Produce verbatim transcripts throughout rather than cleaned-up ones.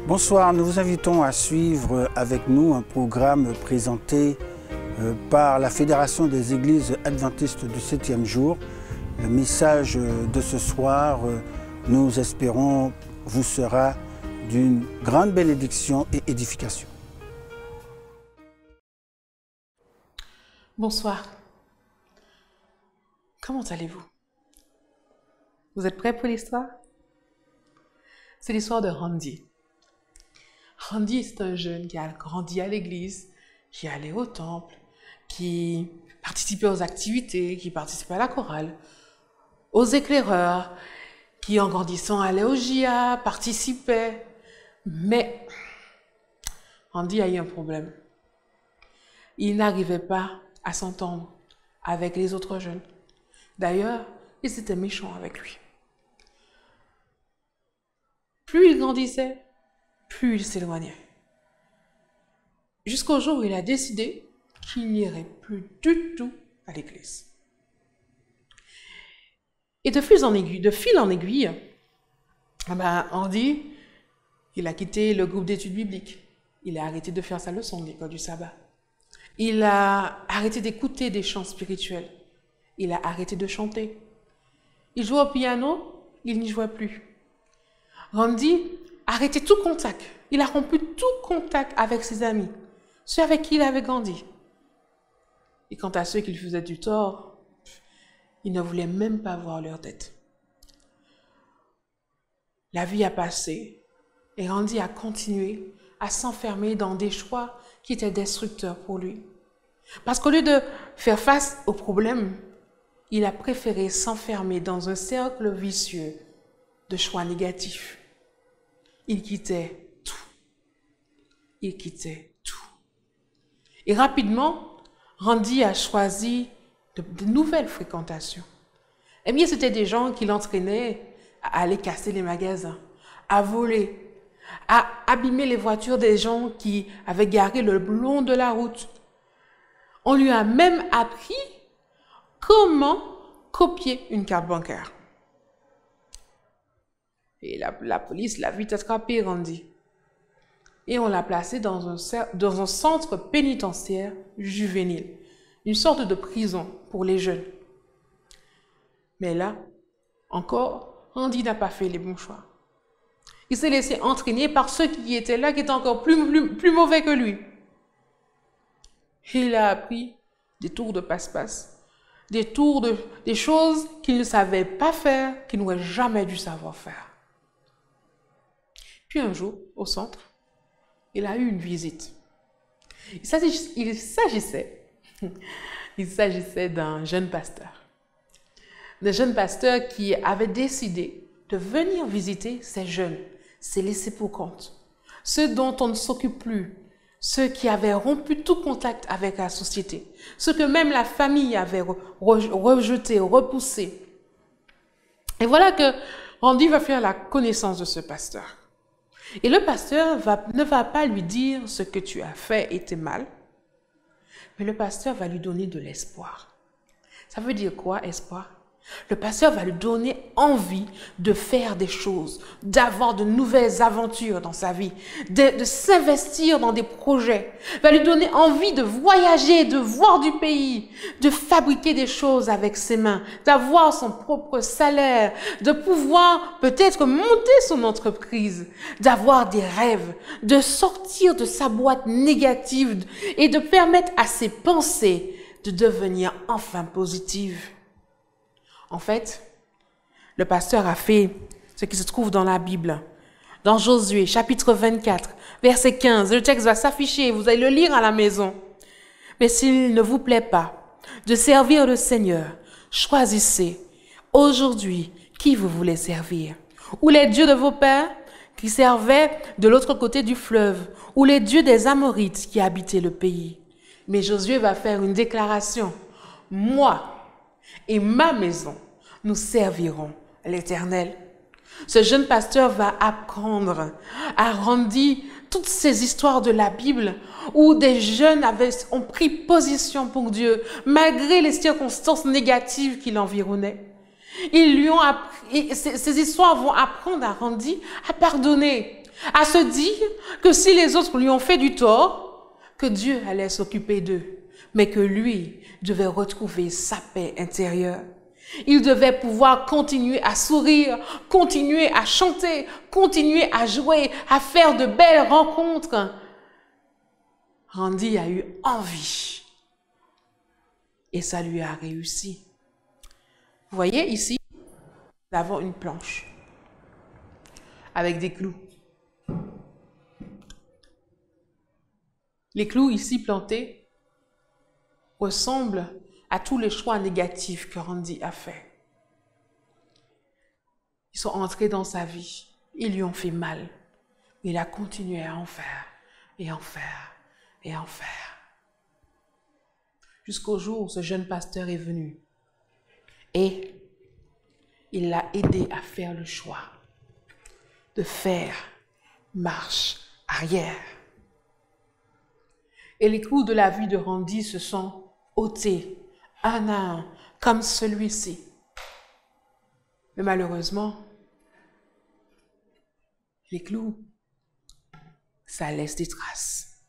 Bonsoir, nous vous invitons à suivre avec nous un programme présenté par la Fédération des Églises Adventistes du septième jour. Le message de ce soir, nous espérons, vous sera d'une grande bénédiction et édification. Bonsoir. Comment allez-vous? Vous êtes prêts pour l'histoire? C'est l'histoire de Randy. Randy, c'est un jeune qui a grandi à l'église, qui allait au temple, qui participait aux activités, qui participait à la chorale, aux éclaireurs, qui en grandissant allait au J A, participait. Mais Randy a eu un problème. Il n'arrivait pas à s'entendre avec les autres jeunes. D'ailleurs, ils étaient méchants avec lui. Plus il grandissait, plus il s'éloignait. Jusqu'au jour où il a décidé qu'il n'irait plus du tout à l'église. Et de fil en aiguille, de fil en aiguille, ben, Randy, il a quitté le groupe d'études bibliques. Il a arrêté de faire sa leçon de l'école du sabbat. Il a arrêté d'écouter des chants spirituels. Il a arrêté de chanter. Il jouait au piano, il n'y jouait plus. Randy a arrêté tout contact. Il a rompu tout contact avec ses amis, ceux avec qui il avait grandi. Et quant à ceux qui lui faisaient du tort, il ne voulait même pas voir leur tête. La vie a passé et Randy a continué à s'enfermer dans des choix qui étaient destructeurs pour lui. Parce qu'au lieu de faire face aux problèmes, il a préféré s'enfermer dans un cercle vicieux de choix négatifs. Il quittait tout. Il quittait tout. Et rapidement, Randy a choisi de, de nouvelles fréquentations. Eh bien, c'était des gens qui l'entraînaient à aller casser les magasins, à voler, à abîmer les voitures des gens qui avaient garé le long de la route. On lui a même appris comment copier une carte bancaire. Et la, la police l'a vite attrapé, Randy. Et on l'a placé dans un, dans un centre pénitentiaire juvénile, une sorte de prison pour les jeunes. Mais là, encore, Randy n'a pas fait les bons choix. Il s'est laissé entraîner par ceux qui étaient là, qui étaient encore plus, plus, plus mauvais que lui. Il a appris des tours de passe-passe, des tours de, des choses qu'il ne savait pas faire, qu'il n'aurait jamais dû savoir faire. Puis un jour, au centre, il a eu une visite. Il s'agissait, il s'agissait, il s'agissait d'un jeune pasteur. D'un jeune pasteur qui avait décidé de venir visiter ces jeunes, ces laissés pour compte, ceux dont on ne s'occupe plus, ceux qui avaient rompu tout contact avec la société, ceux que même la famille avait rejetés, repoussés. Et voilà que Randy va faire la connaissance de ce pasteur. Et le pasteur va, ne va pas lui dire ce que tu as fait était mal, mais le pasteur va lui donner de l'espoir. Ça veut dire quoi, espoir? Le pasteur va lui donner envie de faire des choses, d'avoir de nouvelles aventures dans sa vie, de, de s'investir dans des projets, va lui donner envie de voyager, de voir du pays, de fabriquer des choses avec ses mains, d'avoir son propre salaire, de pouvoir peut-être monter son entreprise, d'avoir des rêves, de sortir de sa boîte négative et de permettre à ses pensées de devenir enfin positives. En fait, le pasteur a fait ce qui se trouve dans la Bible. Dans Josué, chapitre vingt-quatre, verset quinze, le texte va s'afficher, vous allez le lire à la maison. Mais s'il ne vous plaît pas de servir le Seigneur, choisissez aujourd'hui qui vous voulez servir. Ou les dieux de vos pères qui servaient de l'autre côté du fleuve, ou les dieux des Amorites qui habitaient le pays. Mais Josué va faire une déclaration. Moi, et ma maison, nous servirons l'Éternel. Ce jeune pasteur va apprendre à Randy toutes ces histoires de la Bible où des jeunes avaient, ont pris position pour Dieu malgré les circonstances négatives qui l'environnaient. Ils lui ont appris, ces, ces histoires vont apprendre à Randy à pardonner, à se dire que si les autres lui ont fait du tort, que Dieu allait s'occuper d'eux, mais que lui devait retrouver sa paix intérieure. Il devait pouvoir continuer à sourire, continuer à chanter, continuer à jouer, à faire de belles rencontres. Randy a eu envie et ça lui a réussi. Vous voyez ici, nous avons une planche avec des clous. Les clous ici plantés ressemblent à tous les choix négatifs que Randy a fait. Ils sont entrés dans sa vie, ils lui ont fait mal. Il a continué à en faire, et en faire, et en faire. Jusqu'au jour où ce jeune pasteur est venu. Et il l'a aidé à faire le choix de faire marche arrière. Et les clous de la vie de Randy se sont ôtés, un à un, comme celui-ci. Mais malheureusement, les clous, ça laisse des traces.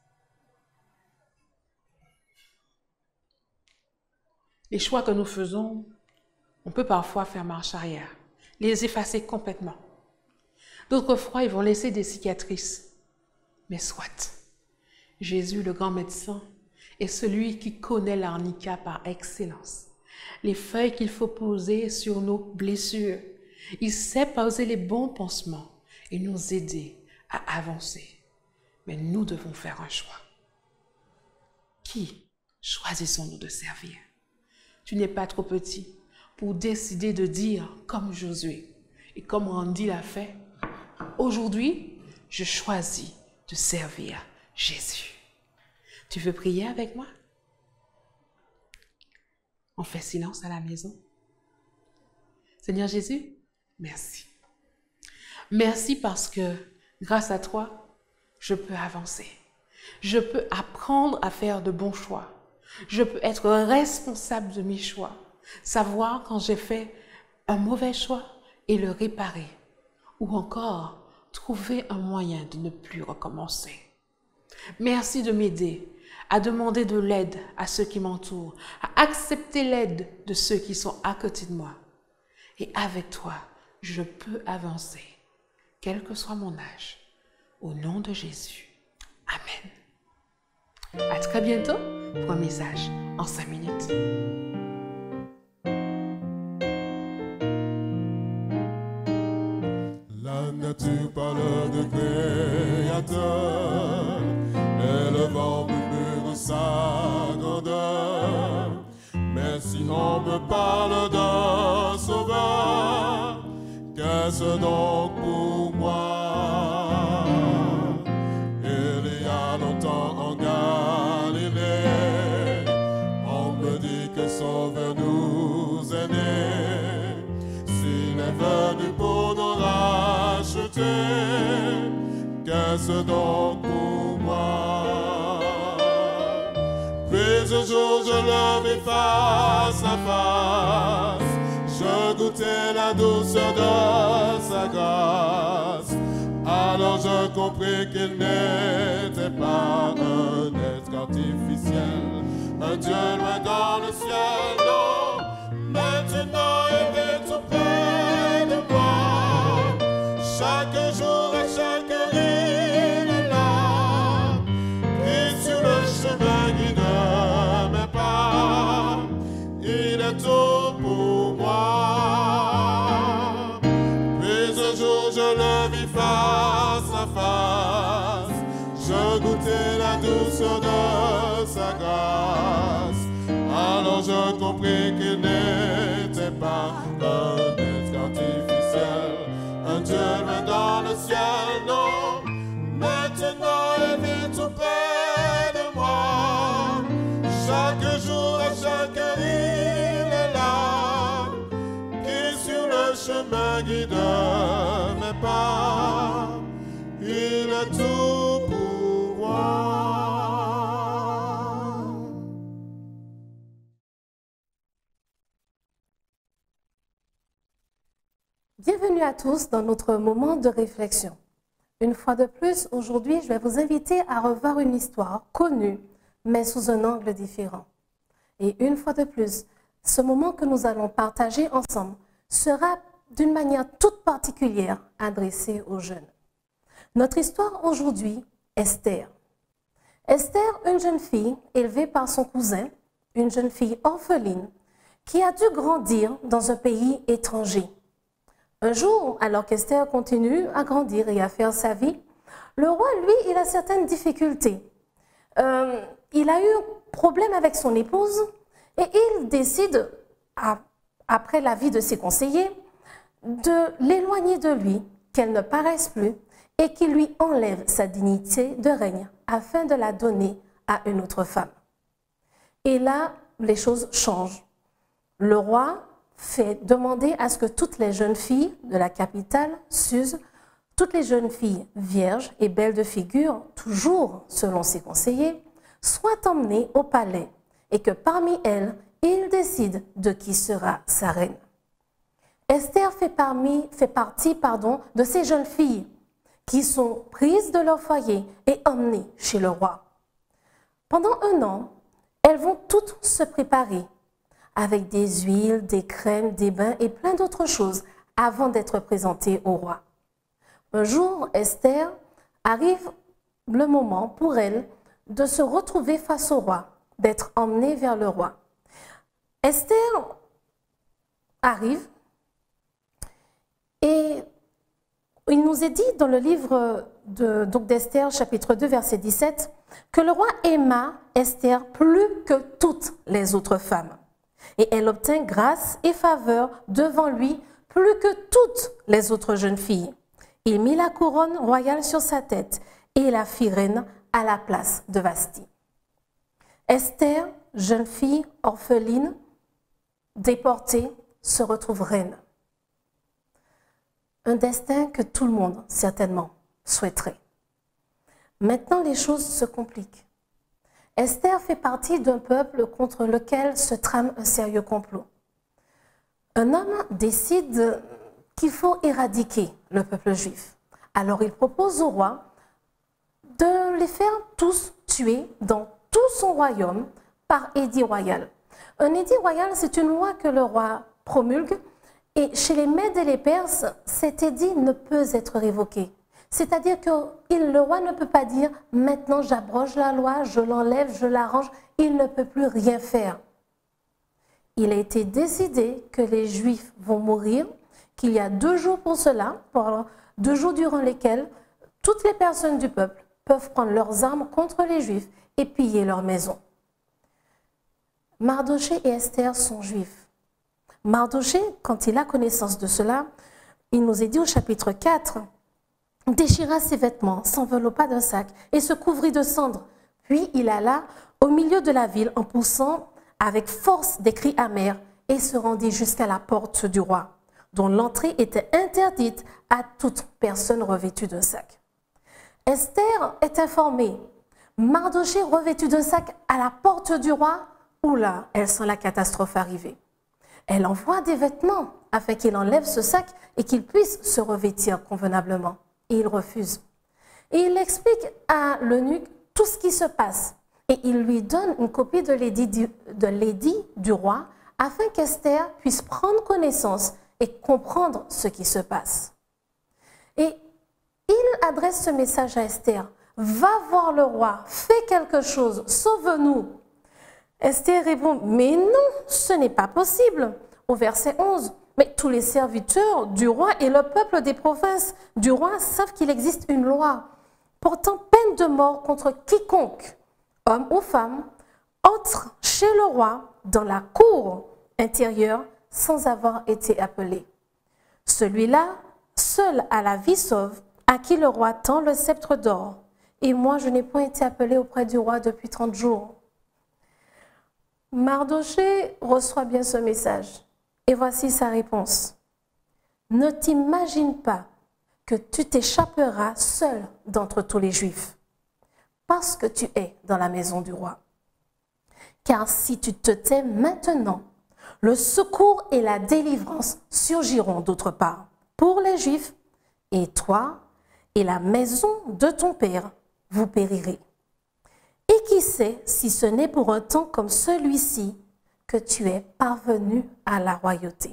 Les choix que nous faisons, on peut parfois faire marche arrière, les effacer complètement. D'autres fois, ils vont laisser des cicatrices. Mais soit, Jésus, le grand médecin, est celui qui connaît l'arnica par excellence. Les feuilles qu'il faut poser sur nos blessures. Il sait poser les bons pansements et nous aider à avancer. Mais nous devons faire un choix. Qui choisissons-nous de servir? Tu n'es pas trop petit pour décider de dire comme Josué et comme Randy l'a fait. Aujourd'hui, je choisis de servir Jésus. Tu veux prier avec moi? On fait silence à la maison. Seigneur Jésus, merci. Merci parce que grâce à toi, je peux avancer. Je peux apprendre à faire de bons choix. Je peux être responsable de mes choix. Savoir quand j'ai fait un mauvais choix et le réparer. Ou encore, trouver un moyen de ne plus recommencer. Merci de m'aider à demander de l'aide à ceux qui m'entourent, à accepter l'aide de ceux qui sont à côté de moi. Et avec toi, je peux avancer, quel que soit mon âge. Au nom de Jésus. Amen. À très bientôt pour un message en cinq minutes. La nature parle de créateur, et le vent murmure sa grandeur. Mais si on me parle d'un sauveur, qu'est-ce donc pour moi? Il y a longtemps en Galilée, on me dit que Sauveur nous est né. S'il est venu pour nous racheter, qu'est-ce donc pour moi? Puis un jour je le vis face à face, je goûtais la douceur de sa grâce. Alors je compris qu'il n'était pas un être artificiel, un Dieu loin dans le ciel, non. Maintenant il est tout près de moi, chaque jour et chaque heure il est là. Et sur le chemin qui ne met pas, il est tout pour moi. Puis un jour je le vis face à face, je goûtais la douceur de sa grâce. Alors je compris qu'il n'était pas un être artificiel, un Dieu loin dans le ciel, non. Maintenant il vit tout près de moi, chaque jour et chaque heure il est là, qui sur le chemin guide mes pas, il est tout pour moi. Bienvenue à tous dans notre moment de réflexion. Une fois de plus, aujourd'hui, je vais vous inviter à revoir une histoire connue, mais sous un angle différent. Et une fois de plus, ce moment que nous allons partager ensemble sera d'une manière toute particulière adressé aux jeunes. Notre histoire aujourd'hui, Esther. Esther, une jeune fille élevée par son cousin, une jeune fille orpheline, qui a dû grandir dans un pays étranger. Un jour, alors qu'Esther continue à grandir et à faire sa vie, le roi, lui, il a certaines difficultés. Euh, il a eu un problème avec son épouse et il décide, à, après l'avis de ses conseillers, de l'éloigner de lui, qu'elle ne paraisse plus et qu'il lui enlève sa dignité de règne afin de la donner à une autre femme. Et là, les choses changent. Le roi fait demander à ce que toutes les jeunes filles de la capitale, Suse, toutes les jeunes filles vierges et belles de figure, toujours selon ses conseillers, soient emmenées au palais et que parmi elles, il décide de qui sera sa reine. Esther fait, parmi, fait partie pardon, de ces jeunes filles qui sont prises de leur foyer et emmenées chez le roi. Pendant un an, elles vont toutes se préparer avec des huiles, des crèmes, des bains et plein d'autres choses avant d'être présentées au roi. Un jour, Esther arrive le moment pour elle de se retrouver face au roi, d'être emmenée vers le roi. Esther arrive et il nous est dit dans le livre de, donc d'Esther, chapitre deux, verset dix-sept, que le roi aima Esther plus que toutes les autres femmes. Et elle obtint grâce et faveur devant lui plus que toutes les autres jeunes filles. Il mit la couronne royale sur sa tête et la fit reine à la place de Vasti. Esther, jeune fille orpheline, déportée, se retrouve reine. Un destin que tout le monde, certainement, souhaiterait. Maintenant, les choses se compliquent. Esther fait partie d'un peuple contre lequel se trame un sérieux complot. Un homme décide qu'il faut éradiquer le peuple juif. Alors il propose au roi de les faire tous tuer dans tout son royaume par édit royal. Un édit royal, c'est une loi que le roi promulgue et chez les Mèdes et les Perses, cet édit ne peut être révoqué. C'est-à-dire que il, le roi ne peut pas dire « maintenant j'abroge la loi, je l'enlève, je l'arrange », il ne peut plus rien faire. Il a été décidé que les Juifs vont mourir, qu'il y a deux jours pour cela, pour deux jours durant lesquels toutes les personnes du peuple peuvent prendre leurs armes contre les Juifs et piller leurs maisons. Mardoché et Esther sont juifs. Mardoché, quand il a connaissance de cela, il nous est dit au chapitre quatre, déchira ses vêtements, s'enveloppa d'un sac et se couvrit de cendres. Puis il alla au milieu de la ville en poussant avec force des cris amers et se rendit jusqu'à la porte du roi, dont l'entrée était interdite à toute personne revêtue d'un sac. Esther est informée. Mardoché revêtu d'un sac à la porte du roi, oula, elle sent la catastrophe arriver. Elle envoie des vêtements afin qu'il enlève ce sac et qu'il puisse se revêtir convenablement. Et il refuse. Et il explique à l'eunuque tout ce qui se passe. Et il lui donne une copie de l'édit du, de l'édit du roi afin qu'Esther puisse prendre connaissance et comprendre ce qui se passe. Et il adresse ce message à Esther. Va voir le roi, fais quelque chose, sauve-nous. Esther répond, mais non, ce n'est pas possible. Au verset onze, mais tous les serviteurs du roi et le peuple des provinces du roi savent qu'il existe une loi portant peine de mort contre quiconque, homme ou femme, entre chez le roi dans la cour intérieure sans avoir été appelé. Celui-là, seul a la vie sauve, à qui le roi tend le sceptre d'or. Et moi, je n'ai point été appelé auprès du roi depuis trente jours. Mardoché reçoit bien ce message. Et voici sa réponse. Ne t'imagine pas que tu t'échapperas seul d'entre tous les Juifs, parce que tu es dans la maison du roi. Car si tu te tais maintenant, le secours et la délivrance surgiront d'autre part pour les Juifs, et toi et la maison de ton père, vous périrez. Et qui sait si ce n'est pour un temps comme celui-ci que tu es parvenu à la royauté.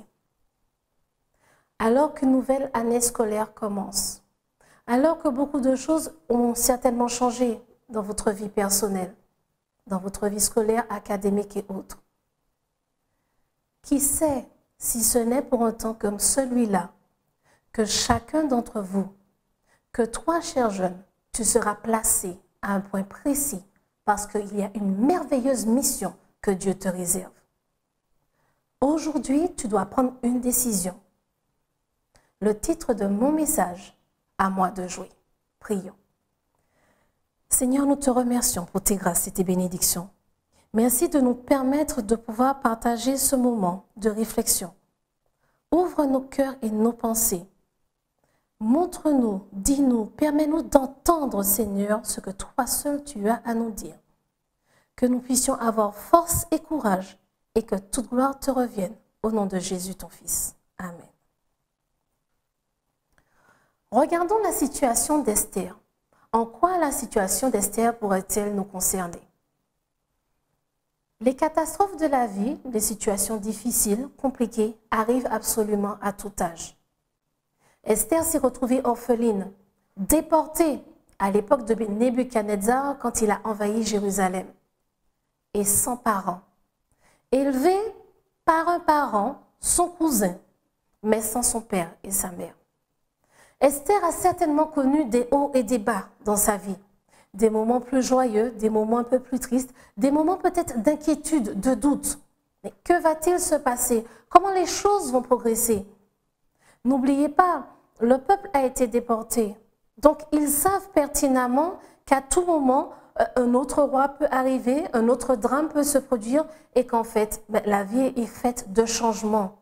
Alors qu'une nouvelle année scolaire commence, alors que beaucoup de choses ont certainement changé dans votre vie personnelle, dans votre vie scolaire, académique et autres, qui sait si ce n'est pour un temps comme celui-là que chacun d'entre vous, que toi, cher jeune, tu seras placé à un point précis parce qu'il y a une merveilleuse mission que Dieu te réserve. Aujourd'hui, tu dois prendre une décision. Le titre de mon message, à moi de jouer. Prions. Seigneur, nous te remercions pour tes grâces et tes bénédictions. Merci de nous permettre de pouvoir partager ce moment de réflexion. Ouvre nos cœurs et nos pensées. Montre-nous, dis-nous, permets-nous d'entendre, Seigneur, ce que toi seul tu as à nous dire. Que nous puissions avoir force et courage et que toute gloire te revienne au nom de Jésus, ton Fils. Amen. Regardons la situation d'Esther. En quoi la situation d'Esther pourrait-elle nous concerner? Les catastrophes de la vie, les situations difficiles, compliquées, arrivent absolument à tout âge. Esther s'est retrouvée orpheline, déportée à l'époque de Nebuchadnezzar quand il a envahi Jérusalem, et sans parents, élevée par un parent, son cousin, mais sans son père et sa mère. Esther a certainement connu des hauts et des bas dans sa vie, des moments plus joyeux, des moments un peu plus tristes, des moments peut-être d'inquiétude, de doute. Mais que va-t-il se passer? Comment les choses vont progresser? N'oubliez pas, le peuple a été déporté. Donc, ils savent pertinemment qu'à tout moment, un autre roi peut arriver, un autre drame peut se produire et qu'en fait, ben, la vie est faite de changements.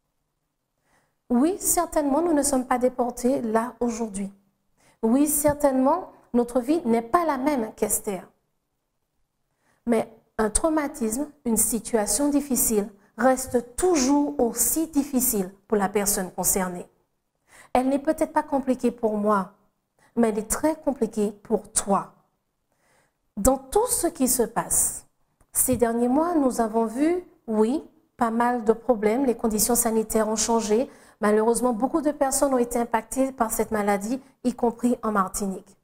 Oui, certainement, nous ne sommes pas déportés là aujourd'hui. Oui, certainement, notre vie n'est pas la même qu'Esther. Mais un traumatisme, une situation difficile, reste toujours aussi difficile pour la personne concernée. Elle n'est peut-être pas compliquée pour moi, mais elle est très compliquée pour toi. Dans tout ce qui se passe, ces derniers mois, nous avons vu, oui, pas mal de problèmes, les conditions sanitaires ont changé. Malheureusement, beaucoup de personnes ont été impactées par cette maladie, y compris en Martinique.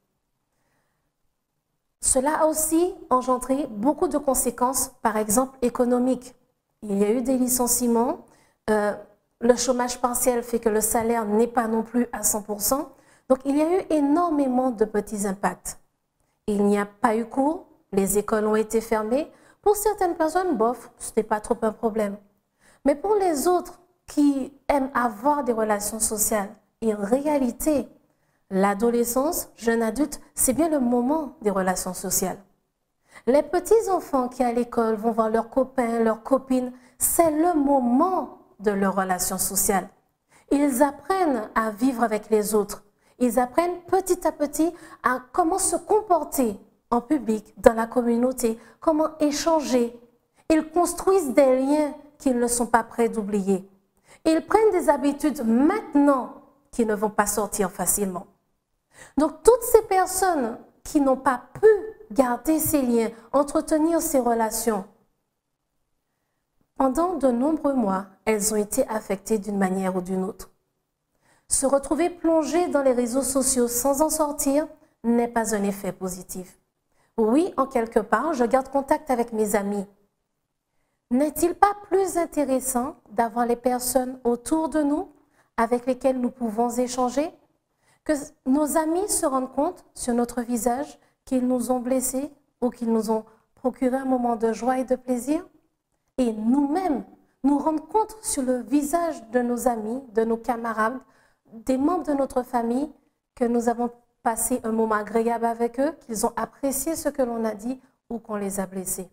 Cela a aussi engendré beaucoup de conséquences, par exemple économiques. Il y a eu des licenciements, euh, le chômage partiel fait que le salaire n'est pas non plus à cent pour cent. Donc, il y a eu énormément de petits impacts. Il n'y a pas eu cours, les écoles ont été fermées. Pour certaines personnes, bof, ce n'est pas trop un problème. Mais pour les autres qui aiment avoir des relations sociales, en réalité, l'adolescence, jeune adulte, c'est bien le moment des relations sociales. Les petits-enfants qui à l'école vont voir leurs copains, leurs copines, c'est le moment de leurs relations sociales. Ils apprennent à vivre avec les autres. Ils apprennent petit à petit à comment se comporter en public, dans la communauté, comment échanger. Ils construisent des liens qu'ils ne sont pas prêts d'oublier. Ils prennent des habitudes maintenant qui ne vont pas sortir facilement. Donc, toutes ces personnes qui n'ont pas pu garder ces liens, entretenir ces relations, pendant de nombreux mois, elles ont été affectées d'une manière ou d'une autre. Se retrouver plongé dans les réseaux sociaux sans en sortir n'est pas un effet positif. Oui, en quelque part, je garde contact avec mes amis. N'est-il pas plus intéressant d'avoir les personnes autour de nous avec lesquelles nous pouvons échanger, que nos amis se rendent compte sur notre visage qu'ils nous ont blessés ou qu'ils nous ont procuré un moment de joie et de plaisir, et nous-mêmes nous rendre compte sur le visage de nos amis, de nos camarades, des membres de notre famille, que nous avons passé un moment agréable avec eux, qu'ils ont apprécié ce que l'on a dit ou qu'on les a blessés.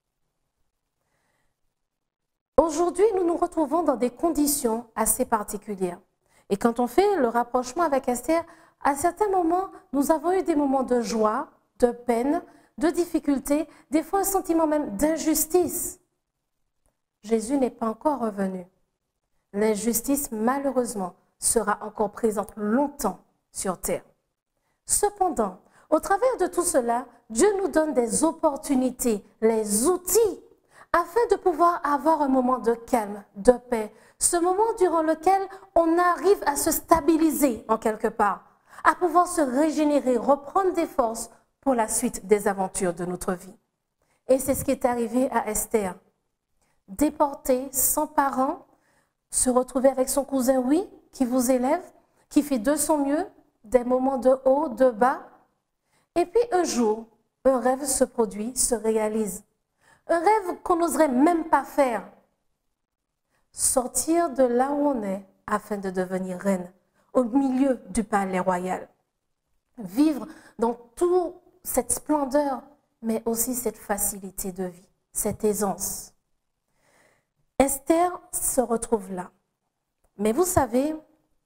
Aujourd'hui, nous nous retrouvons dans des conditions assez particulières. Et quand on fait le rapprochement avec Esther, à certains moments, nous avons eu des moments de joie, de peine, de difficulté, des fois un sentiment même d'injustice. Jésus n'est pas encore revenu. L'injustice, malheureusement, sera encore présente longtemps sur terre. Cependant, au travers de tout cela, Dieu nous donne des opportunités, les outils, afin de pouvoir avoir un moment de calme, de paix. Ce moment durant lequel on arrive à se stabiliser en quelque part, à pouvoir se régénérer, reprendre des forces pour la suite des aventures de notre vie. Et c'est ce qui est arrivé à Esther. Déportée, sans parents, se retrouver avec son cousin, oui, qui vous élève, qui fait de son mieux, des moments de haut, de bas. Et puis un jour, un rêve se produit, se réalise. Un rêve qu'on n'oserait même pas faire. Sortir de là où on est afin de devenir reine, au milieu du palais royal. Vivre dans toute cette splendeur, mais aussi cette facilité de vie, cette aisance. Esther se retrouve là. Mais vous savez,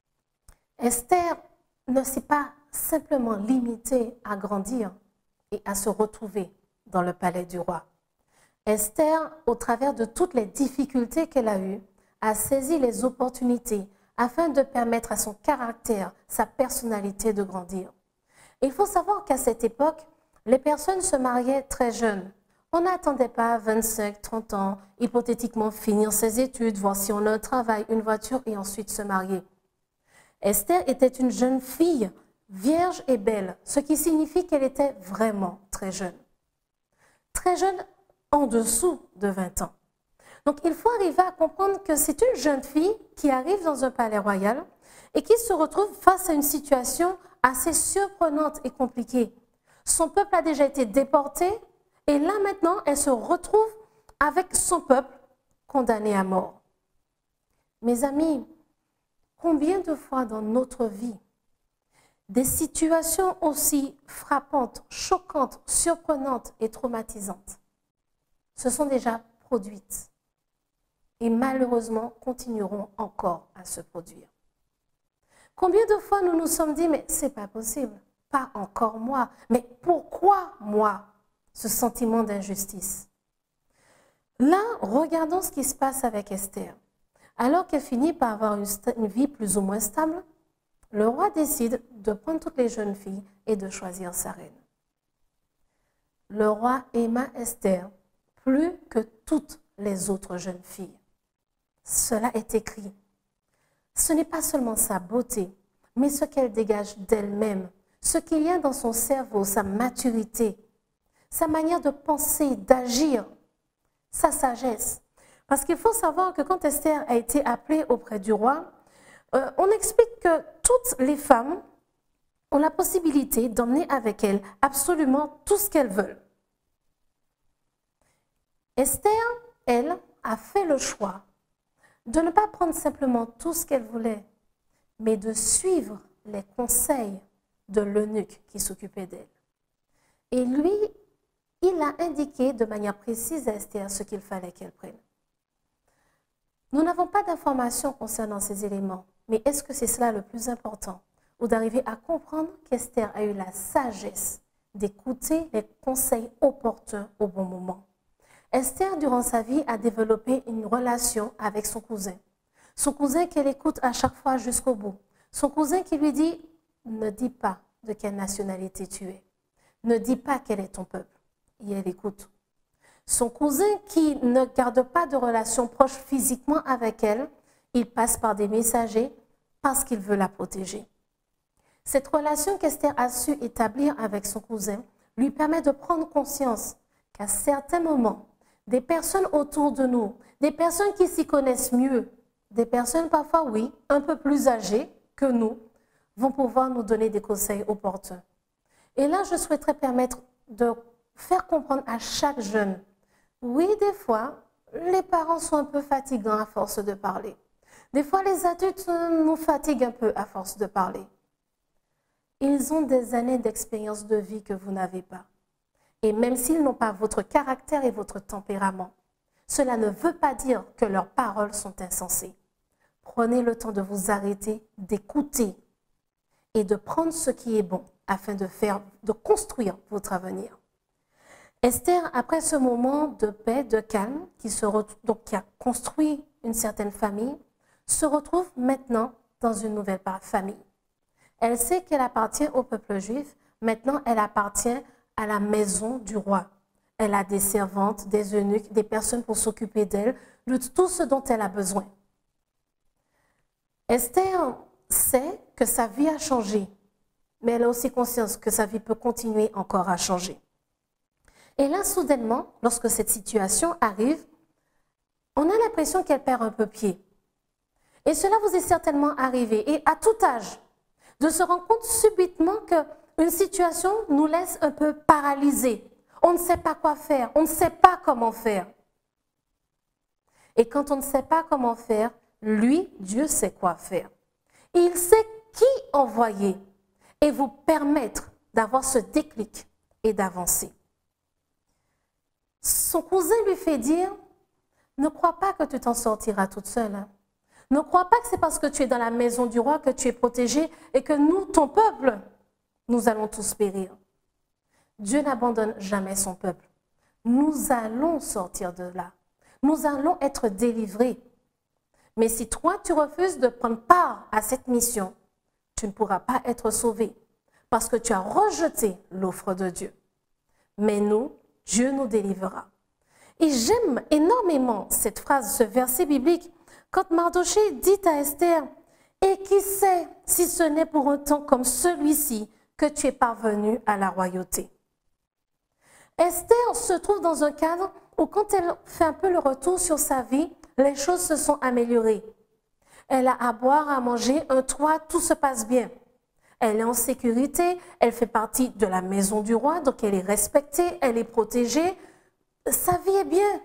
Esther ne s'est pas simplement limitée à grandir et à se retrouver dans le palais du roi. Esther, au travers de toutes les difficultés qu'elle a eues, a saisi les opportunités afin de permettre à son caractère, sa personnalité de grandir. Il faut savoir qu'à cette époque, les personnes se mariaient très jeunes. On n'attendait pas vingt-cinq, trente ans, hypothétiquement finir ses études, voir si on a un travail, une voiture et ensuite se marier. Esther était une jeune fille, vierge et belle, ce qui signifie qu'elle était vraiment très jeune. Très jeune en dessous de vingt ans. Donc il faut arriver à comprendre que c'est une jeune fille qui arrive dans un palais royal et qui se retrouve face à une situation assez surprenante et compliquée. Son peuple a déjà été déporté et là maintenant elle se retrouve avec son peuple condamné à mort. Mes amis, combien de fois dans notre vie, des situations aussi frappantes, choquantes, surprenantes et traumatisantes se sont déjà produites et malheureusement continueront encore à se produire. Combien de fois nous nous sommes dit, mais c'est pas possible, pas encore moi, mais pourquoi moi, ce sentiment d'injustice? Là, regardons ce qui se passe avec Esther. Alors qu'elle finit par avoir une, une vie plus ou moins stable, le roi décide de prendre toutes les jeunes filles et de choisir sa reine. Le roi aima Esther plus que toutes les autres jeunes filles. Cela est écrit. Ce n'est pas seulement sa beauté, mais ce qu'elle dégage d'elle-même, ce qu'il y a dans son cerveau, sa maturité, sa manière de penser, d'agir, sa sagesse. Parce qu'il faut savoir que quand Esther a été appelée auprès du roi, euh, on explique que toutes les femmes ont la possibilité d'emmener avec elles absolument tout ce qu'elles veulent. Esther, elle, a fait le choix de ne pas prendre simplement tout ce qu'elle voulait, mais de suivre les conseils de l'eunuque qui s'occupait d'elle. Et lui, il a indiqué de manière précise à Esther ce qu'il fallait qu'elle prenne. Nous n'avons pas d'informations concernant ces éléments, mais est-ce que c'est cela le plus important? Ou d'arriver à comprendre qu'Esther a eu la sagesse d'écouter les conseils opportuns au bon moment. Esther, durant sa vie, a développé une relation avec son cousin. Son cousin qu'elle écoute à chaque fois jusqu'au bout. Son cousin qui lui dit, ne dis pas de quelle nationalité tu es. Ne dis pas quel est ton peuple. Et elle écoute. Son cousin qui ne garde pas de relation proche physiquement avec elle, il passe par des messagers parce qu'il veut la protéger. Cette relation qu'Esther a su établir avec son cousin lui permet de prendre conscience qu'à certains moments, des personnes autour de nous, des personnes qui s'y connaissent mieux, des personnes parfois, oui, un peu plus âgées que nous, vont pouvoir nous donner des conseils opportuns. Et là, je souhaiterais permettre de faire comprendre à chaque jeune, oui, des fois, les parents sont un peu fatigants à force de parler. Des fois, les adultes nous fatiguent un peu à force de parler. Ils ont des années d'expérience de vie que vous n'avez pas. Et même s'ils n'ont pas votre caractère et votre tempérament, cela ne veut pas dire que leurs paroles sont insensées. Prenez le temps de vous arrêter, d'écouter et de prendre ce qui est bon afin de faire, de construire votre avenir. Esther, après ce moment de paix, de calme, qui, se retrouve, donc, qui a construit une certaine famille, se retrouve maintenant dans une nouvelle famille. Elle sait qu'elle appartient au peuple juif. Maintenant, elle appartient à la maison du roi. Elle a des servantes, des eunuques, des personnes pour s'occuper d'elle, de tout ce dont elle a besoin. Esther sait que sa vie a changé, mais elle a aussi conscience que sa vie peut continuer encore à changer. Et là, soudainement, lorsque cette situation arrive, on a l'impression qu'elle perd un peu pied. Et cela vous est certainement arrivé, et à tout âge, de se rendre compte subitement qu'une situation nous laisse un peu paralysés. On ne sait pas quoi faire, on ne sait pas comment faire. Et quand on ne sait pas comment faire, lui, Dieu sait quoi faire. Il sait qui envoyer et vous permettre d'avoir ce déclic et d'avancer. Son cousin lui fait dire, ne crois pas que tu t'en sortiras toute seule. Hein. Ne crois pas que c'est parce que tu es dans la maison du roi que tu es protégé et que nous, ton peuple, nous allons tous périr. Dieu n'abandonne jamais son peuple. Nous allons sortir de là. Nous allons être délivrés. Mais si toi, tu refuses de prendre part à cette mission, tu ne pourras pas être sauvé parce que tu as rejeté l'offre de Dieu. Mais nous, Dieu nous délivrera. Et j'aime énormément cette phrase, ce verset biblique, quand Mardochée dit à Esther, « Et qui sait si ce n'est pour un temps comme celui-ci que tu es parvenu à la royauté ?» Esther se trouve dans un cadre où quand elle fait un peu le retour sur sa vie, les choses se sont améliorées. Elle a à boire, à manger, un toit, tout se passe bien. Elle est en sécurité, elle fait partie de la maison du roi, donc elle est respectée, elle est protégée. Sa vie est bien.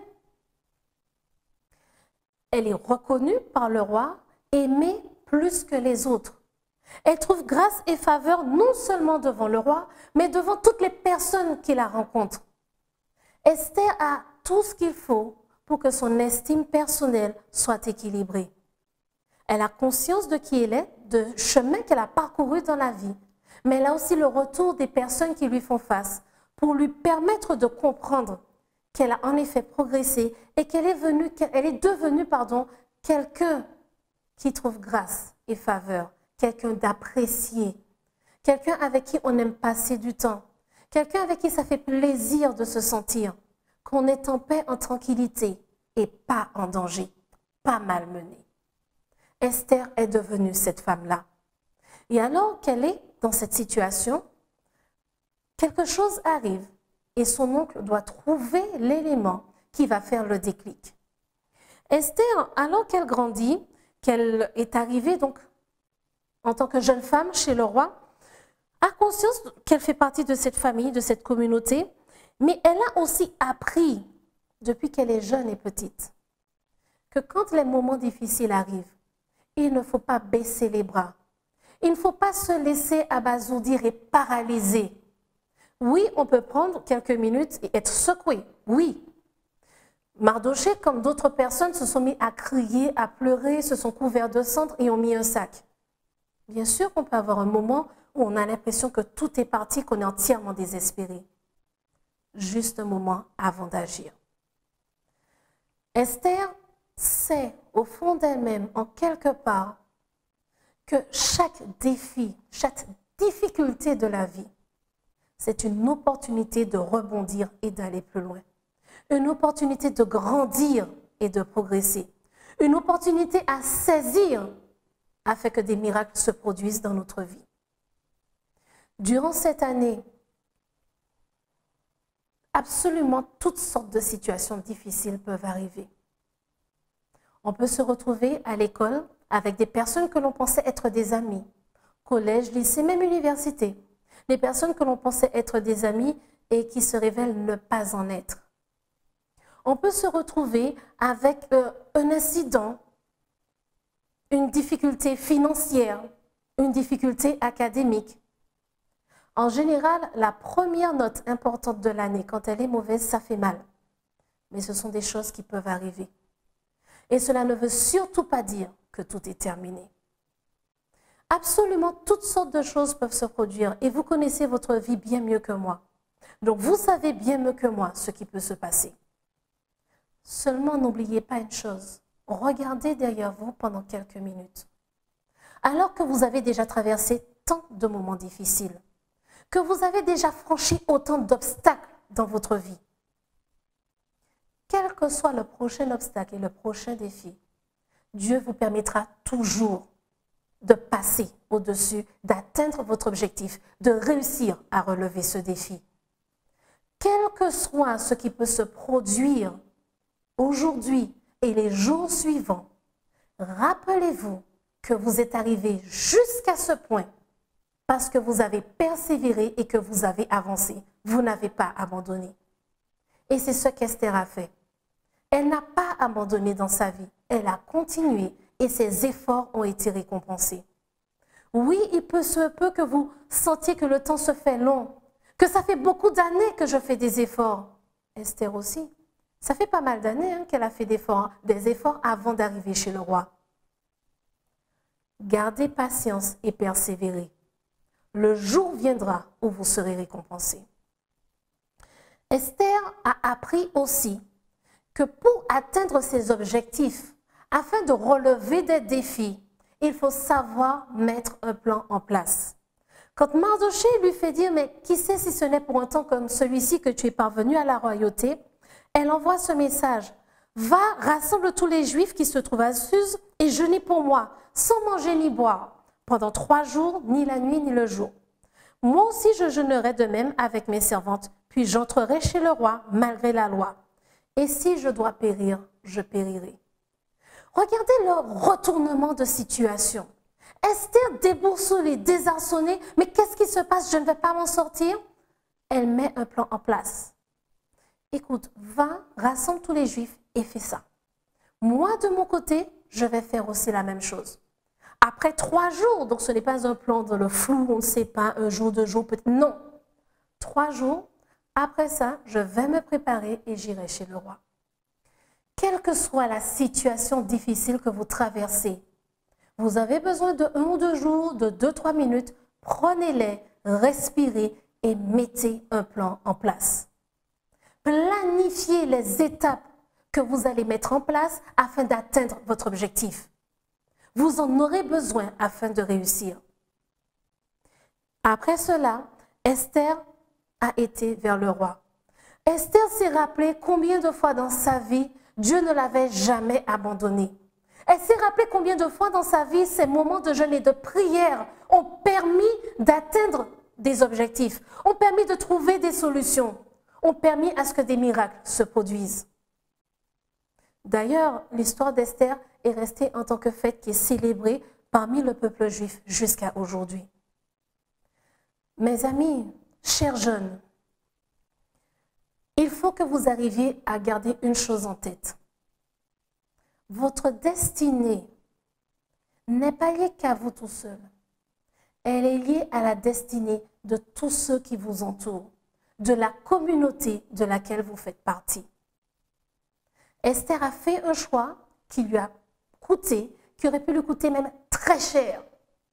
Elle est reconnue par le roi, aimée plus que les autres. Elle trouve grâce et faveur non seulement devant le roi, mais devant toutes les personnes qui la rencontrent. Esther a tout ce qu'il faut pour que son estime personnelle soit équilibrée. Elle a conscience de qui elle est, de chemin qu'elle a parcouru dans la vie, mais elle a aussi le retour des personnes qui lui font face pour lui permettre de comprendre qu'elle a en effet progressé et qu'elle est, venue, qu'elle est devenue pardon, quelqu'un qui trouve grâce et faveur, quelqu'un d'apprécié, quelqu'un avec qui on aime passer du temps, quelqu'un avec qui ça fait plaisir de se sentir qu'on est en paix, en tranquillité et pas en danger, pas malmené. Esther est devenue cette femme-là. Et alors qu'elle est dans cette situation, quelque chose arrive et son oncle doit trouver l'élément qui va faire le déclic. Esther, alors qu'elle grandit, qu'elle est arrivée donc en tant que jeune femme chez le roi, a conscience qu'elle fait partie de cette famille, de cette communauté, mais elle a aussi appris, depuis qu'elle est jeune et petite, que quand les moments difficiles arrivent, il ne faut pas baisser les bras. Il ne faut pas se laisser abasourdir et paralyser. Oui, on peut prendre quelques minutes et être secoué, oui. Mardochée, comme d'autres personnes, se sont mis à crier, à pleurer, se sont couverts de cendres et ont mis un sac. Bien sûr qu'on peut avoir un moment où on a l'impression que tout est parti, qu'on est entièrement désespéré. Juste un moment avant d'agir. Esther sait au fond d'elle-même, en quelque part, que chaque défi, chaque difficulté de la vie, c'est une opportunité de rebondir et d'aller plus loin. Une opportunité de grandir et de progresser. Une opportunité à saisir afin que des miracles se produisent dans notre vie. Durant cette année, absolument toutes sortes de situations difficiles peuvent arriver. On peut se retrouver à l'école avec des personnes que l'on pensait être des amis, collège, lycée, même université. Des personnes que l'on pensait être des amis et qui se révèlent ne pas en être. On peut se retrouver avec euh, un incident, une difficulté financière, une difficulté académique. En général, la première note importante de l'année, quand elle est mauvaise, ça fait mal. Mais ce sont des choses qui peuvent arriver. Et cela ne veut surtout pas dire que tout est terminé. Absolument toutes sortes de choses peuvent se produire et vous connaissez votre vie bien mieux que moi. Donc vous savez bien mieux que moi ce qui peut se passer. Seulement n'oubliez pas une chose, regardez derrière vous pendant quelques minutes. Alors que vous avez déjà traversé tant de moments difficiles, que vous avez déjà franchi autant d'obstacles dans votre vie. Quel que soit le prochain obstacle et le prochain défi, Dieu vous permettra toujours de passer au-dessus, d'atteindre votre objectif, de réussir à relever ce défi. Quel que soit ce qui peut se produire aujourd'hui et les jours suivants, rappelez-vous que vous êtes arrivé jusqu'à ce point parce que vous avez persévéré et que vous avez avancé. Vous n'avez pas abandonné. Et c'est ce qu'Esther a fait. Elle n'a pas abandonné dans sa vie. Elle a continué et ses efforts ont été récompensés. Oui, il peut se peut que vous sentiez que le temps se fait long, que ça fait beaucoup d'années que je fais des efforts. Esther aussi. Ça fait pas mal d'années hein, qu'elle a fait des efforts, des efforts avant d'arriver chez le roi. Gardez patience et persévérez. Le jour viendra où vous serez récompensés. Esther a appris aussi que pour atteindre ses objectifs, afin de relever des défis, il faut savoir mettre un plan en place. Quand Mardochée lui fait dire « Mais qui sait si ce n'est pour un temps comme celui-ci que tu es parvenu à la royauté ?» Elle envoie ce message. « Va, rassemble tous les Juifs qui se trouvent à Suse et jeûnez pour moi, sans manger ni boire, pendant trois jours, ni la nuit ni le jour. Moi aussi je jeûnerai de même avec mes servantes, puis j'entrerai chez le roi malgré la loi. Et si je dois périr, je périrai. » Regardez le retournement de situation. Esther déboussolée, désarçonnée, mais qu'est-ce qui se passe? Je ne vais pas m'en sortir. Elle met un plan en place. Écoute, va, rassemble tous les Juifs et fais ça. Moi, de mon côté, je vais faire aussi la même chose. Après trois jours, donc ce n'est pas un plan dans le flou, on ne sait pas, un jour, deux jours, peut-être. Non. Trois jours, après ça, je vais me préparer et j'irai chez le roi. Quelle que soit la situation difficile que vous traversez, vous avez besoin de un ou deux jours, de deux, trois minutes, prenez-les, respirez et mettez un plan en place. Planifiez les étapes que vous allez mettre en place afin d'atteindre votre objectif. Vous en aurez besoin afin de réussir. Après cela, Esther a été vers le roi. Esther s'est rappelé combien de fois dans sa vie Dieu ne l'avait jamais abandonnée. Elle s'est rappelé combien de fois dans sa vie ces moments de jeûne et de prière ont permis d'atteindre des objectifs, ont permis de trouver des solutions, ont permis à ce que des miracles se produisent. D'ailleurs, l'histoire d'Esther est restée en tant que fête qui est célébrée parmi le peuple juif jusqu'à aujourd'hui. Mes amis, chers jeunes, il faut que vous arriviez à garder une chose en tête. Votre destinée n'est pas liée qu'à vous tout seul. Elle est liée à la destinée de tous ceux qui vous entourent, de la communauté de laquelle vous faites partie. Esther a fait un choix qui lui a coûté, qui aurait pu lui coûter même très cher.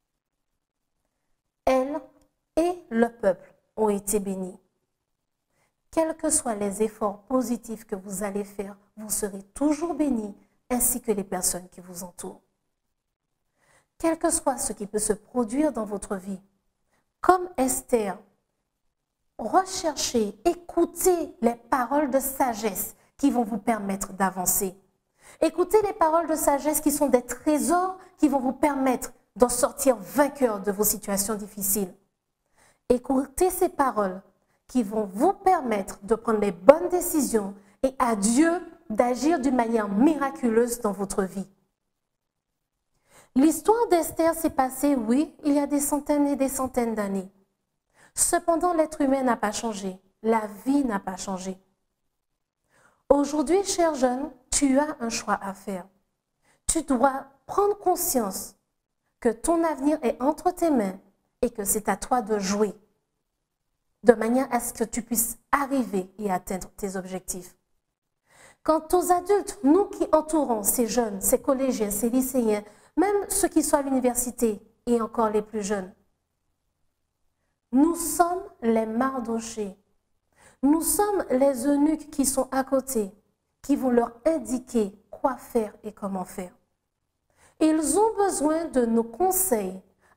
Elle et le peuple ont été bénis. Quels que soient les efforts positifs que vous allez faire, vous serez toujours bénis, ainsi que les personnes qui vous entourent. Quel que soit ce qui peut se produire dans votre vie, comme Esther, recherchez, écoutez les paroles de sagesse qui vont vous permettre d'avancer. Écoutez les paroles de sagesse qui sont des trésors qui vont vous permettre d'en sortir vainqueur de vos situations difficiles. Écoutez ces paroles qui vont vous permettre de prendre les bonnes décisions et à Dieu d'agir d'une manière miraculeuse dans votre vie. L'histoire d'Esther s'est passée, oui, il y a des centaines et des centaines d'années. Cependant, l'être humain n'a pas changé. La vie n'a pas changé. Aujourd'hui, cher jeune, tu as un choix à faire. Tu dois prendre conscience que ton avenir est entre tes mains et que c'est à toi de jouer, de manière à ce que tu puisses arriver et atteindre tes objectifs. Quant aux adultes, nous qui entourons ces jeunes, ces collégiens, ces lycéens, même ceux qui sont à l'université et encore les plus jeunes, nous sommes les Mardochée. Nous sommes les eunuques qui sont à côté, qui vont leur indiquer quoi faire et comment faire. Ils ont besoin de nos conseils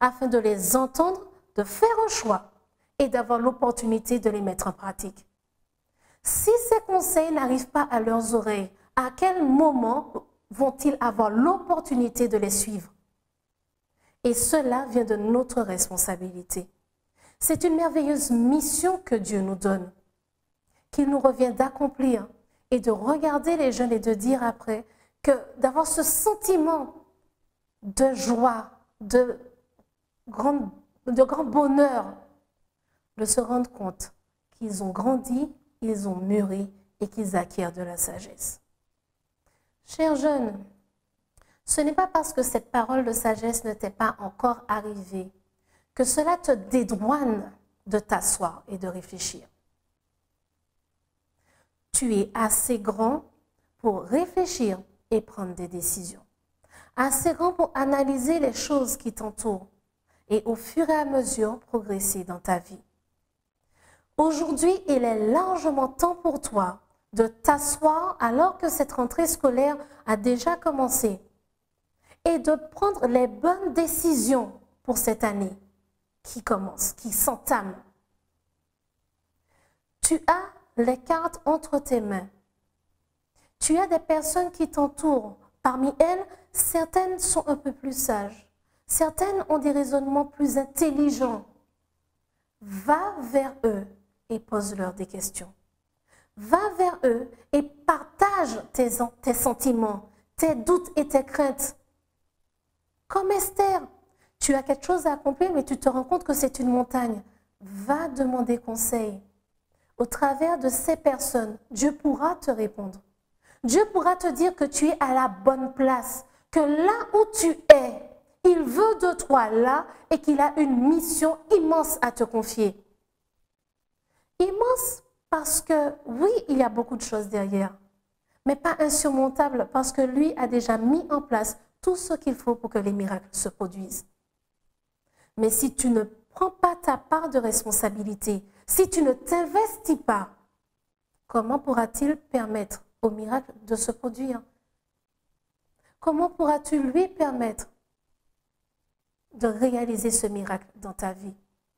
afin de les entendre, de faire un choix et d'avoir l'opportunité de les mettre en pratique. Si ces conseils n'arrivent pas à leurs oreilles, à quel moment vont-ils avoir l'opportunité de les suivre? Et cela vient de notre responsabilité. C'est une merveilleuse mission que Dieu nous donne, qu'il nous revient d'accomplir et de regarder les jeunes et de dire après que d'avoir ce sentiment de joie, de grand, de grand bonheur, de se rendre compte qu'ils ont grandi, ils ont mûri et qu'ils acquièrent de la sagesse. Chers jeunes, ce n'est pas parce que cette parole de sagesse ne t'est pas encore arrivée que cela te dédouane de t'asseoir et de réfléchir. Tu es assez grand pour réfléchir et prendre des décisions. Assez grand pour analyser les choses qui t'entourent et au fur et à mesure progresser dans ta vie. Aujourd'hui, il est largement temps pour toi de t'asseoir alors que cette rentrée scolaire a déjà commencé et de prendre les bonnes décisions pour cette année qui commence, qui s'entame. Tu as les cartes entre tes mains. Tu as des personnes qui t'entourent. Parmi elles, certaines sont un peu plus sages. Certaines ont des raisonnements plus intelligents. Va vers eux et pose-leur des questions. Va vers eux et partage tes, tes sentiments, tes doutes et tes craintes. Comme Esther, tu as quelque chose à accomplir, mais tu te rends compte que c'est une montagne. Va demander conseil. Au travers de ces personnes, Dieu pourra te répondre. Dieu pourra te dire que tu es à la bonne place, que là où tu es, il veut de toi là et qu'il a une mission immense à te confier. Immense parce que, oui, il y a beaucoup de choses derrière, mais pas insurmontable parce que lui a déjà mis en place tout ce qu'il faut pour que les miracles se produisent. Mais si tu ne prends pas ta part de responsabilité, si tu ne t'investis pas, comment pourra-t-il permettre au miracle de se produire? Comment pourras-tu lui permettre de réaliser ce miracle dans ta vie?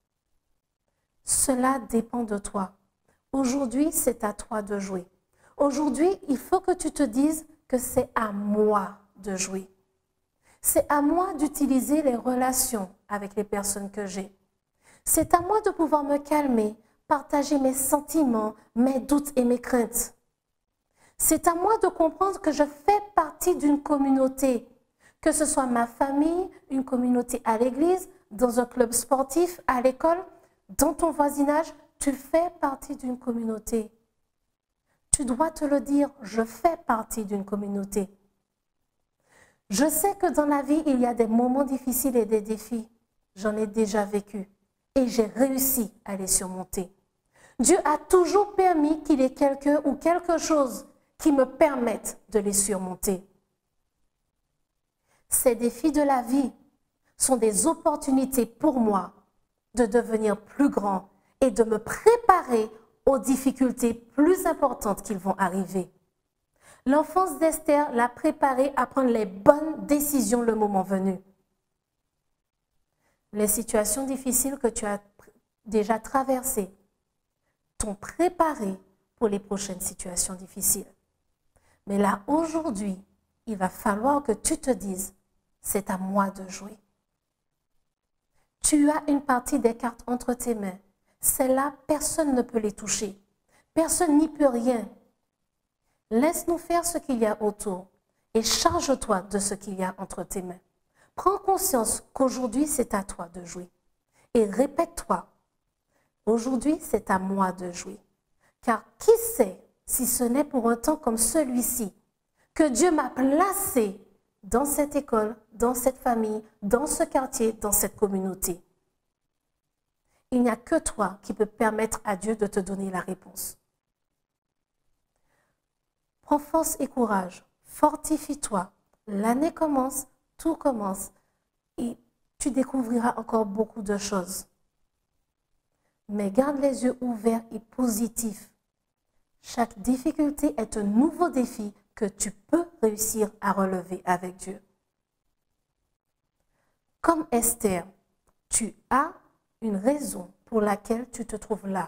Cela dépend de toi. Aujourd'hui, c'est à toi de jouer. Aujourd'hui, il faut que tu te dises que c'est à moi de jouer. C'est à moi d'utiliser les relations avec les personnes que j'ai. C'est à moi de pouvoir me calmer, partager mes sentiments, mes doutes et mes craintes. C'est à moi de comprendre que je fais partie d'une communauté, que ce soit ma famille, une communauté à l'église, dans un club sportif, à l'école, dans ton voisinage, tu fais partie d'une communauté. Tu dois te le dire, je fais partie d'une communauté. Je sais que dans la vie, il y a des moments difficiles et des défis. J'en ai déjà vécu et j'ai réussi à les surmonter. Dieu a toujours permis qu'il y ait quelqu'un ou quelque chose qui me permette de les surmonter. Ces défis de la vie sont des opportunités pour moi de devenir plus grand et de me préparer aux difficultés plus importantes qui vont arriver. L'enfance d'Esther l'a préparée à prendre les bonnes décisions le moment venu. Les situations difficiles que tu as déjà traversées t'ont préparé pour les prochaines situations difficiles. Mais là, aujourd'hui, il va falloir que tu te dises, c'est à moi de jouer. Tu as une partie des cartes entre tes mains. Celles-là, personne ne peut les toucher. Personne n'y peut rien. Laisse-nous faire ce qu'il y a autour et charge-toi de ce qu'il y a entre tes mains. Prends conscience qu'aujourd'hui, c'est à toi de jouer. Et répète-toi, aujourd'hui, c'est à moi de jouer. Car qui sait si ce n'est pour un temps comme celui-ci que Dieu m'a placé dans cette école, dans cette famille, dans ce quartier, dans cette communauté. Il n'y a que toi qui peux permettre à Dieu de te donner la réponse. Prends force et courage, fortifie-toi. L'année commence, tout commence et tu découvriras encore beaucoup de choses. Mais garde les yeux ouverts et positifs. Chaque difficulté est un nouveau défi que tu peux réussir à relever avec Dieu. Comme Esther, Tu as une raison pour laquelle tu te trouves là.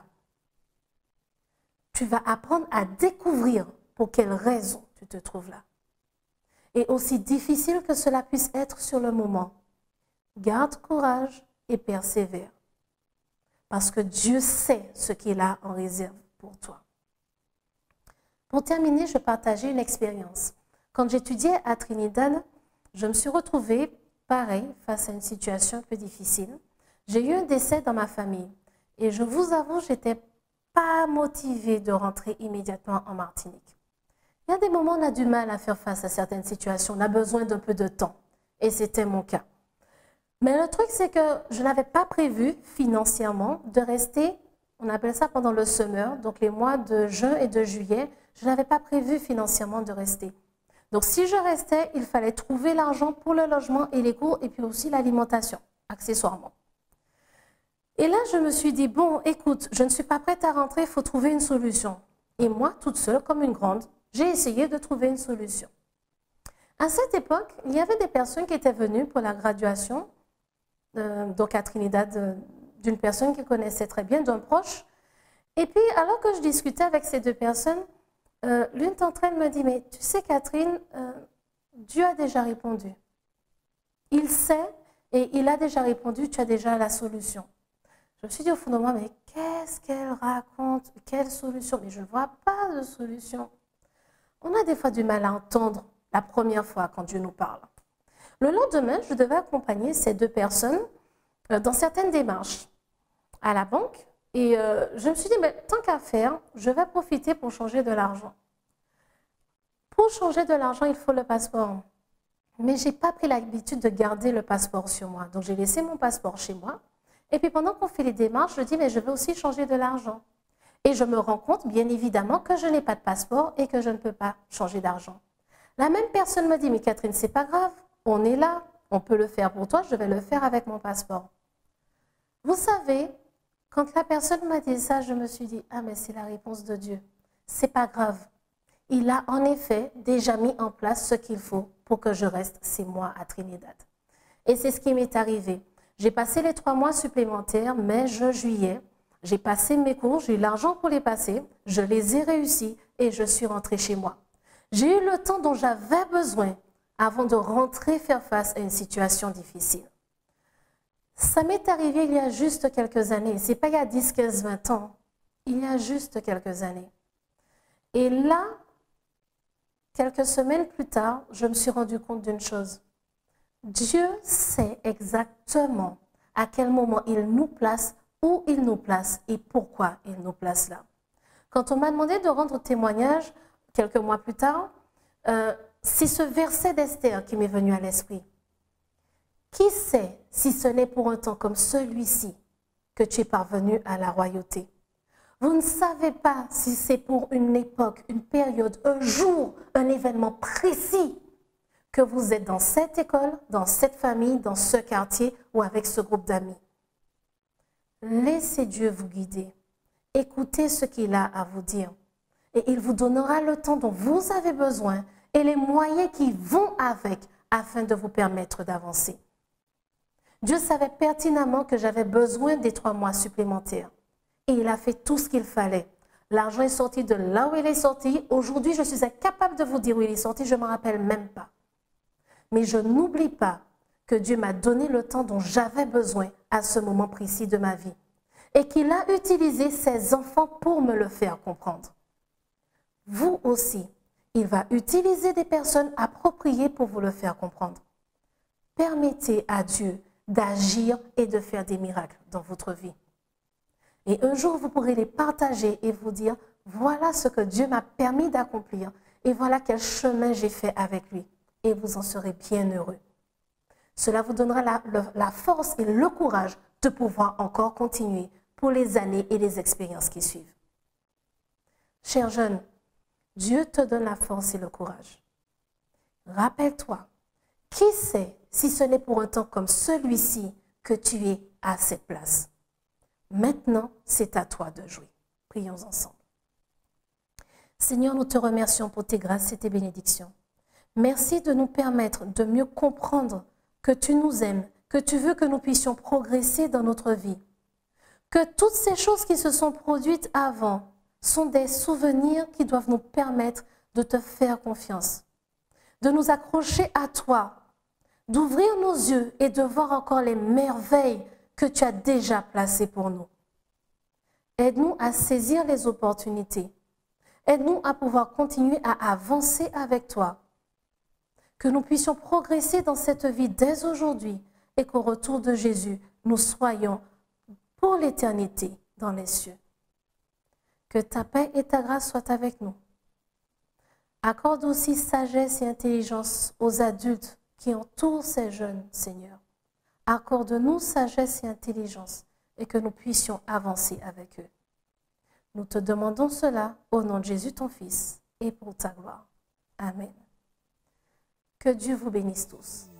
Tu vas apprendre à découvrir pour quelle raison tu te trouves là. Et aussi difficile que cela puisse être sur le moment, garde courage et persévère. Parce que Dieu sait ce qu'il a en réserve pour toi. Pour terminer, je partageais une expérience. Quand j'étudiais à Trinidad, je me suis retrouvée, pareil, face à une situation un peu difficile. J'ai eu un décès dans ma famille. Et je vous avoue, je n'étais pas motivée de rentrer immédiatement en Martinique. Il y a des moments où on a du mal à faire face à certaines situations. On a besoin d'un peu de temps. Et c'était mon cas. Mais le truc, c'est que je n'avais pas prévu financièrement de rester, on appelle ça pendant le summer, donc les mois de juin et de juillet, je n'avais pas prévu financièrement de rester. Donc si je restais, il fallait trouver l'argent pour le logement et les cours et puis aussi l'alimentation, accessoirement. Et là, je me suis dit, bon, écoute, je ne suis pas prête à rentrer, il faut trouver une solution. Et moi, toute seule, comme une grande, j'ai essayé de trouver une solution. À cette époque, il y avait des personnes qui étaient venues pour la graduation, euh, donc à Trinidad, euh, d'une personne qu'ils connaissaient très bien, d'un proche. Et puis, alors que je discutais avec ces deux personnes, euh, l'une d'entre elles me dit, mais tu sais, Catherine, euh, Dieu a déjà répondu. Il sait et il a déjà répondu, tu as déjà la solution. Je me suis dit au fond de moi, mais qu'est-ce qu'elle raconte? Quelle solution? Mais je ne vois pas de solution. On a des fois du mal à entendre la première fois quand Dieu nous parle. Le lendemain, je devais accompagner ces deux personnes dans certaines démarches à la banque. Et euh, je me suis dit, mais tant qu'à faire, je vais profiter pour changer de l'argent. Pour changer de l'argent, il faut le passeport. Mais je n'ai pas pris l'habitude de garder le passeport sur moi. Donc, j'ai laissé mon passeport chez moi. Et puis, pendant qu'on fait les démarches, je dis, mais je veux aussi changer de l'argent. Et je me rends compte, bien évidemment, que je n'ai pas de passeport et que je ne peux pas changer d'argent. La même personne me dit, mais Catherine, c'est pas grave, on est là, on peut le faire pour toi, je vais le faire avec mon passeport. Vous savez, quand la personne m'a dit ça, je me suis dit, ah mais c'est la réponse de Dieu. C'est pas grave. Il a en effet déjà mis en place ce qu'il faut pour que je reste six mois à Trinidad. Et c'est ce qui m'est arrivé. J'ai passé les trois mois supplémentaires, mai, juin, juillet. J'ai passé mes cours, j'ai eu l'argent pour les passer, je les ai réussis et je suis rentrée chez moi. J'ai eu le temps dont j'avais besoin avant de rentrer faire face à une situation difficile. Ça m'est arrivé il y a juste quelques années, ce n'est pas il y a dix, quinze, vingt ans, il y a juste quelques années. Et là, quelques semaines plus tard, je me suis rendu compte d'une chose. Dieu sait exactement à quel moment il nous place, où il nous place et pourquoi il nous place là. Quand on m'a demandé de rendre témoignage, quelques mois plus tard, euh, c'est ce verset d'Esther qui m'est venu à l'esprit. Qui sait si ce n'est pour un temps comme celui-ci que tu es parvenu à la royauté? Vous ne savez pas si c'est pour une époque, une période, un jour, un événement précis que vous êtes dans cette école, dans cette famille, dans ce quartier ou avec ce groupe d'amis. Laissez Dieu vous guider. Écoutez ce qu'il a à vous dire. Et il vous donnera le temps dont vous avez besoin et les moyens qui vont avec afin de vous permettre d'avancer. Dieu savait pertinemment que j'avais besoin des trois mois supplémentaires. Et il a fait tout ce qu'il fallait. L'argent est sorti de là où il est sorti. Aujourd'hui, je suis incapable de vous dire où il est sorti. Je ne me rappelle même pas. Mais je n'oublie pas que Dieu m'a donné le temps dont j'avais besoin à ce moment précis de ma vie. Et qu'il a utilisé ses enfants pour me le faire comprendre. Vous aussi, il va utiliser des personnes appropriées pour vous le faire comprendre. Permettez à Dieu d'agir et de faire des miracles dans votre vie. Et un jour, vous pourrez les partager et vous dire, voilà ce que Dieu m'a permis d'accomplir et voilà quel chemin j'ai fait avec lui. Et vous en serez bien heureux. Cela vous donnera la, le, la force et le courage de pouvoir encore continuer pour les années et les expériences qui suivent. Chers jeunes, Dieu te donne la force et le courage. Rappelle-toi, qui sait si ce n'est pour un temps comme celui-ci que tu es à cette place? Maintenant, c'est à toi de jouer. Prions ensemble. Seigneur, nous te remercions pour tes grâces et tes bénédictions. Merci de nous permettre de mieux comprendre que tu nous aimes que tu veux que nous puissions progresser dans notre vie. Que toutes ces choses qui se sont produites avant sont des souvenirs qui doivent nous permettre de te faire confiance, de nous accrocher à toi, d'ouvrir nos yeux et de voir encore les merveilles que tu as déjà placées pour nous. Aide-nous à saisir les opportunités. Aide-nous à pouvoir continuer à avancer avec toi. Que nous puissions progresser dans cette vie dès aujourd'hui et qu'au retour de Jésus, nous soyons pour l'éternité dans les cieux. Que ta paix et ta grâce soient avec nous. Accorde aussi sagesse et intelligence aux adultes qui entourent ces jeunes, Seigneur. Accorde-nous sagesse et intelligence et que nous puissions avancer avec eux. Nous te demandons cela au nom de Jésus, ton Fils, et pour ta gloire. Amen. Que Dieu vous bénisse tous.